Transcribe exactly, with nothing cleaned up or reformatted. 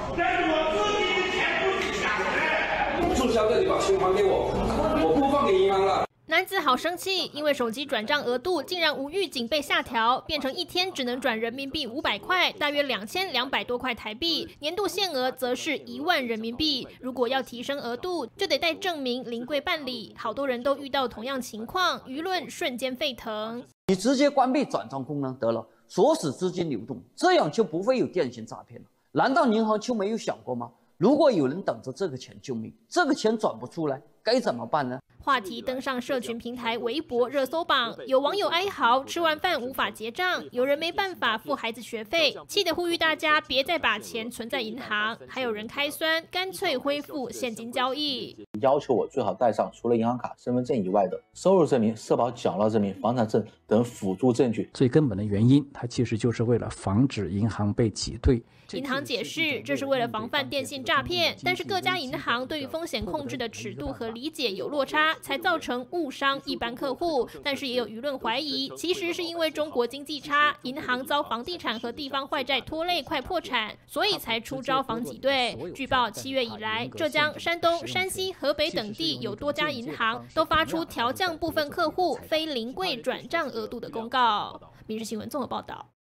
但是我自己的钱不是假的。 注销的，你把钱还给我，我不放给银行了。 男子好生气，因为手机转账额度竟然无预警被下调，变成一天只能转人民币五百块，大约两千两百多块台币，年度限额则是一万人民币。如果要提升额度，就得带证明临柜办理。好多人都遇到同样情况，舆论瞬间沸腾。 你直接关闭转账功能得了，锁死资金流动，这样就不会有电信诈骗了。难道银行就没有想过吗？如果有人等着这个钱救命，这个钱转不出来，该怎么办呢？ 话题登上社群平台微博热搜榜，有网友哀嚎吃完饭无法结账，有人没办法付孩子学费，气得呼吁大家别再把钱存在银行，还有人开酸，干脆恢复现金交易。 要求我最好带上除了银行卡、身份证以外的收入证明、社保缴纳证明、房产证等辅助证据。 最根本的原因，它其实就是为了防止银行被挤兑。 银行解释，这是为了防范电信诈骗，但是各家银行对于风险控制的尺度和理解有落差，才造成误伤一般客户。但是也有舆论怀疑，其实是因为中国经济差，银行遭房地产和地方坏债拖累，快破产，所以才出招防挤兑。据报，七月以来，浙江、山东、山西、河北等地有多家银行都发出调降部分客户非临柜转账额度的公告。《民事新闻》综合报道。